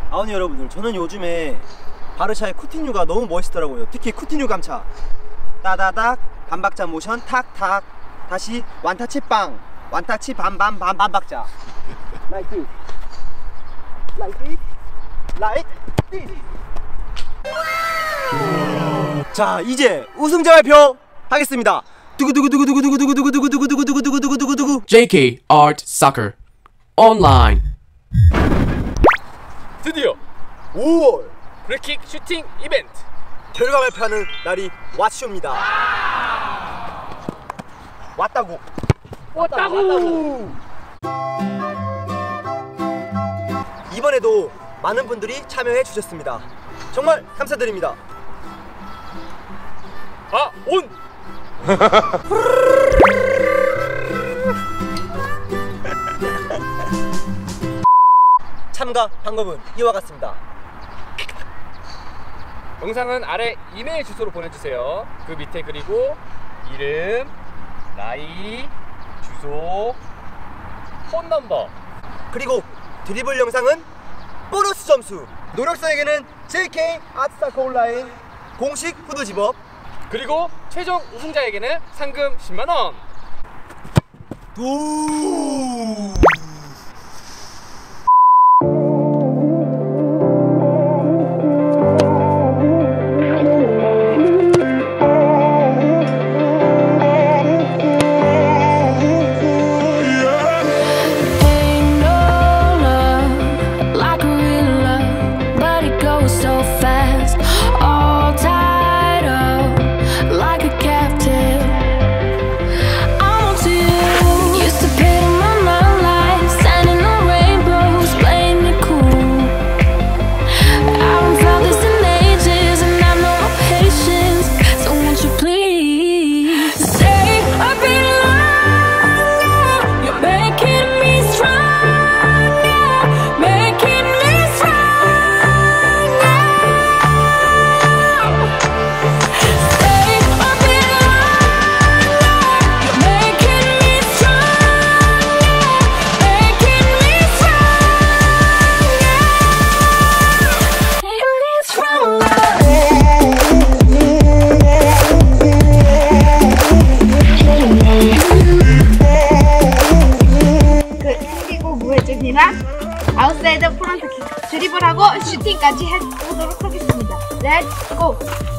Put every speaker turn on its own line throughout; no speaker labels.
아오니 여러분들, 저는 요즘에 바르샤의 쿠티뉴가 너무 멋있더라고요. 특히 쿠티뉴 감차. 따다닥 반박자 모션 탁탁. 다시 완타치 빵. 완타치 반박자. Like this. Like this. Like this. 자, 이제 우승자 발표 하겠습니다. 두구두구두구두구두구두구두구두구두구두구두구두구두구두구
JK Art Soccer Online.
드디어
5월
프리킥 슈팅 이벤트
결과 발표하는 날이 왔쇼입니다. 왔다고. 이번에도 많은 분들이 참여해 주셨습니다. 정말 감사드립니다.
온!
참가 방법은 이와 같습니다.
영상은 아래 이메일 주소로 보내주세요. 그 밑에 그리고 이름, 나이, 주소, 폰넘버,
그리고 드리블 영상은 보너스 점수. 노력자에게는 JK 아트사커 온라인 공식 후드 집업.
그리고 최종 우승자에게는 상금 10만원.
아웃사이드 프론트 드리블하고 슈팅까지 해보도록 하겠습니다. 렛츠 고!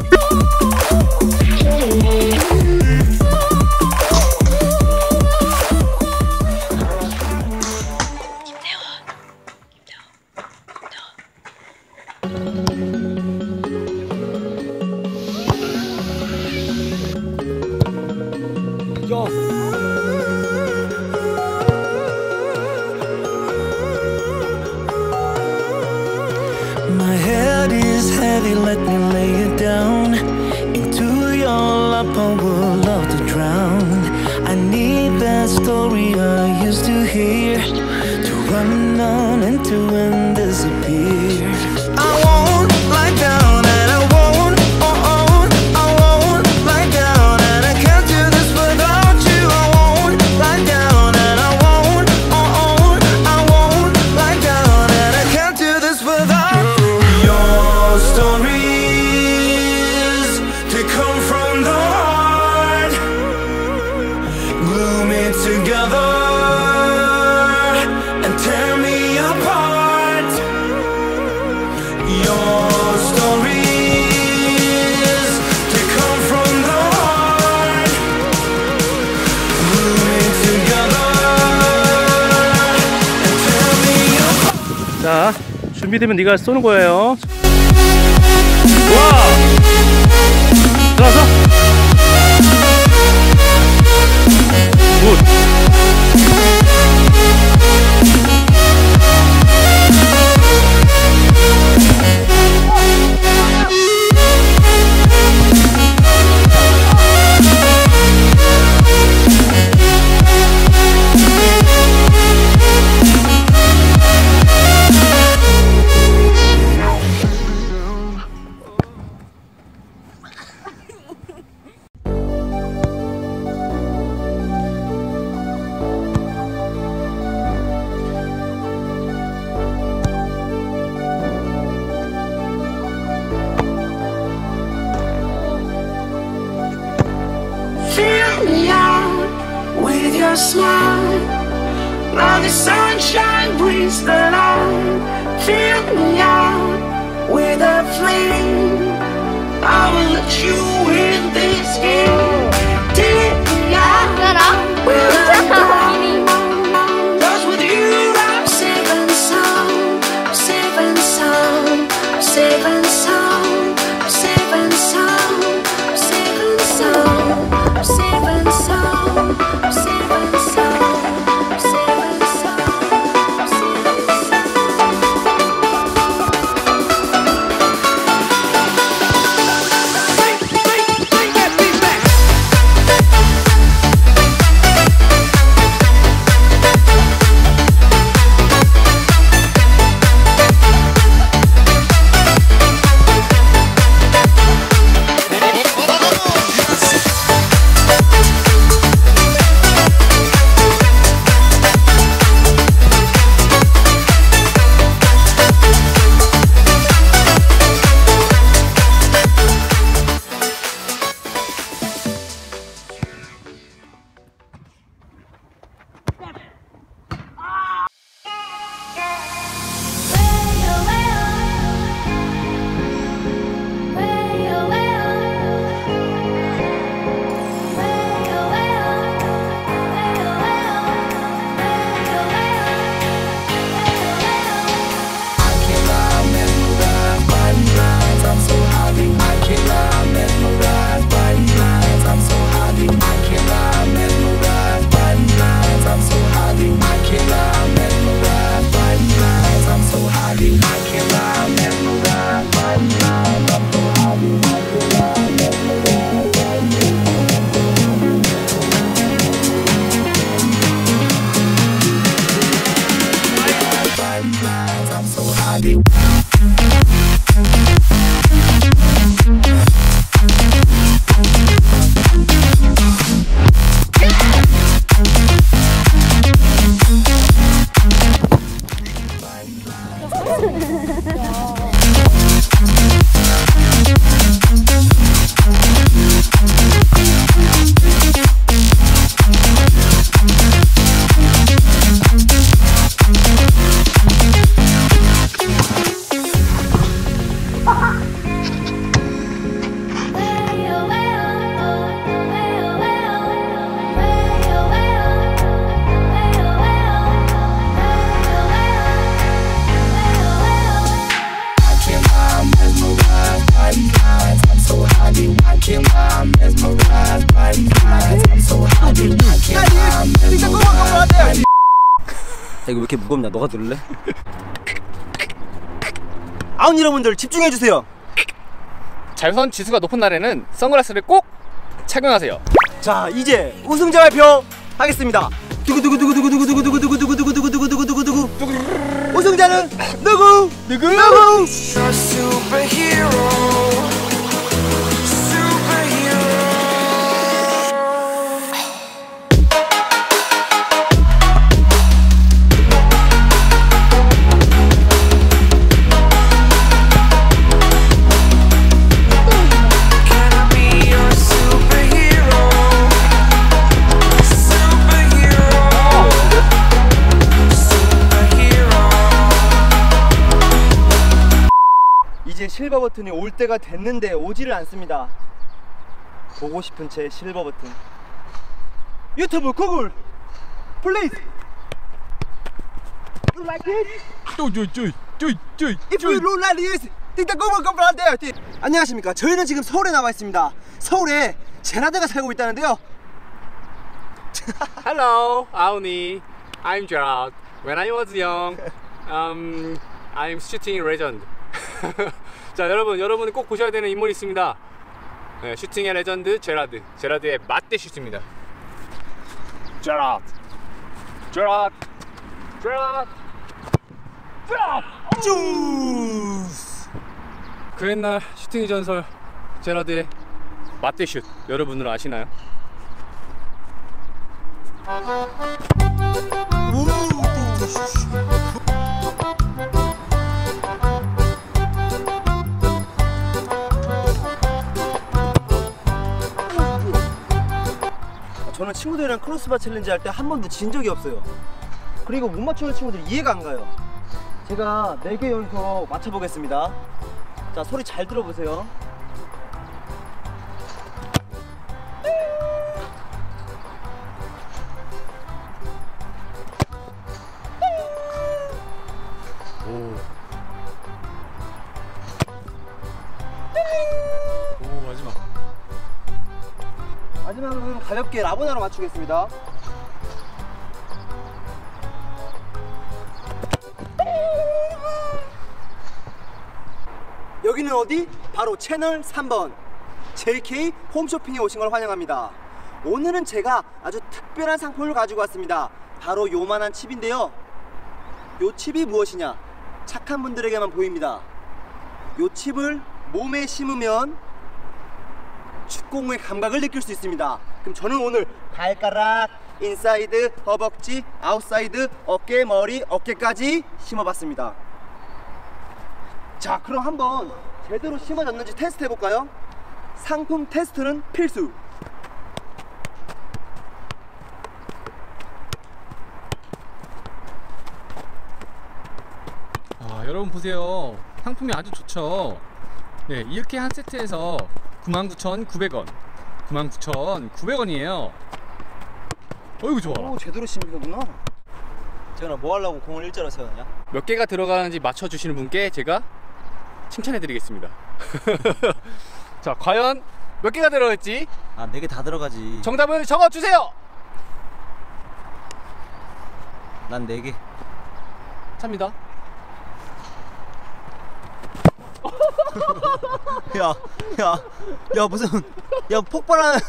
My head is heavy, let me lay it down. Into your lap I would love to drown. I need that story I used to hear, to run on and to and disappear. I won't lie down and I won't, I won't lie down, and I can't do this without you. I won't lie down and I won't, I won't lie down, and I can't do this without you. Your stories, they come from the heart. Glue me together and tear me apart. Your stories, they come from the heart. Glue me together and tear me apart.
자, 준비되면 네가 쏘는 거예요. 와! 들어서. 굿.
Fill me out with your smile. Now the sunshine brings the light. Fill me out with a flame. I will let you in this game. Take me out where I'm going. 'Cause with you I'm safe and sound. I'm safe and sound. I'm safe and sound. I'm safe and sound. I'm safe and sound. I'm safe and sound. I'm safe and sound. I'm safe and sound. I'm safe and sound. Bring that beat back.
야, 이거 왜 이렇게 무겁냐? 너가 들을래? 아운 여러분들 집중해주세요.
자외선 지수가 높은 날에는 선글라스를 꼭 착용하세요.
자, 이제 우승자 발표 하겠습니다. 두구두구두구두구두구두구두구두구두구두구두구두구두구. 우승자는 누구? 누구?
You're a superhero. Superhero. Can I be your superhero? Superhero. Superhero.
이제 실버 버튼이 올 때가 됐는데 오지를 않습니다. 보고 싶은 채 실버 버튼. 유튜브 구글 플리즈. You like this? If you don't like this, 틱톡 구글 컴플레인트. 안녕하십니까? 저희는 지금 서울에 나와 있습니다. 서울에 제라드가 살고 있다는데요.
Hello, Auni. I'm Gerard. When I was young, I'm shooting legend. 자, 여러분이 꼭 보셔야 되는 인물이 있습니다. 네, 슈팅의 레전드 제라드. 제라드의 맞대 슈트입니다. 제라드. 제라드. 제라드.
쭈스.
그 옛날 슈팅의 전설 제라드의 맞대 슛. 여러분들 아시나요?
저는 친구들이랑 크로스바 챌린지 할 때 한 번도 진 적이 없어요. 그리고 못 맞추는 친구들이 이해가 안 가요. 제가 4개 연속 맞춰보겠습니다. 자, 소리 잘 들어보세요.
오, 마지막.
마지막은 가볍게 라보나로 맞추겠습니다. 여기는 어디? 바로 채널 3번 JK 홈쇼핑에 오신 걸 환영합니다. 오늘은 제가 아주 특별한 상품을 가지고 왔습니다. 바로 요만한 칩인데요. 요 칩이 무엇이냐? 착한 분들에게만 보입니다. 요 칩을 몸에 심으면 축구공의 감각을 느낄 수 있습니다. 그럼 저는 오늘 발가락, 인사이드, 허벅지, 아웃사이드, 어깨, 머리, 어깨까지 심어봤습니다. 자, 그럼 한번 제대로 심어졌는지 테스트 해볼까요? 상품 테스트는 필수!
아, 여러분 보세요. 상품이 아주 좋죠. 네, 이렇게 한 세트에서 99,900원. 99,900원이에요. 어이구, 좋아.
오, 제대로 심으셨구나. 재현아, 뭐 하려고 공을 일자로 세웠냐?
몇 개가 들어가는지 맞춰주시는 분께 제가 칭찬해드리겠습니다. 자, 과연 몇 개가 들어갈지
아, 4개 다 들어가지.
정답을 적어주세요.
난 4개.
찹니다.
야, 무슨, 야, 폭발한.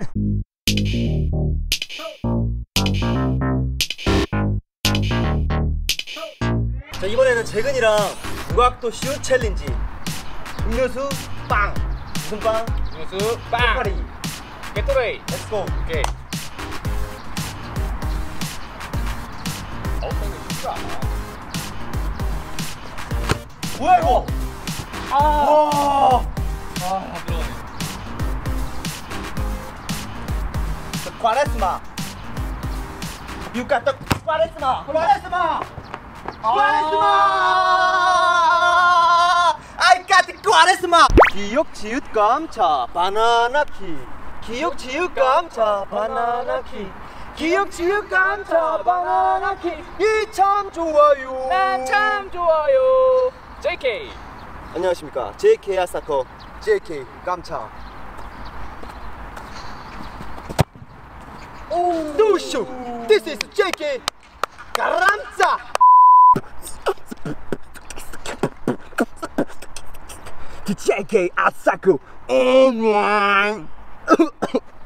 자, 이번에는 재근이랑 무각도 쉬운 챌린지. 음료수 빵. 무슨 빵?
음료수 빵.
파리.
게토레이.
렛츠고.
오케이. 이거 쉽지 않아.
뭐야 이거? 와.
안 들어가네.
Quaresma. You got the Quaresma. Quaresma. Quaresma. I got the Quaresma. 기억 지읒 감차 바나나 키. 기억 지읒 감차 바나나 키. 기억 지읒 감차 바나나 키. 이 참 좋아요.
난 참 좋아요. JK.
안녕하십니까. JK 아사커 JK 깜차. No show. This is JK 가람차. JK 아사커 online.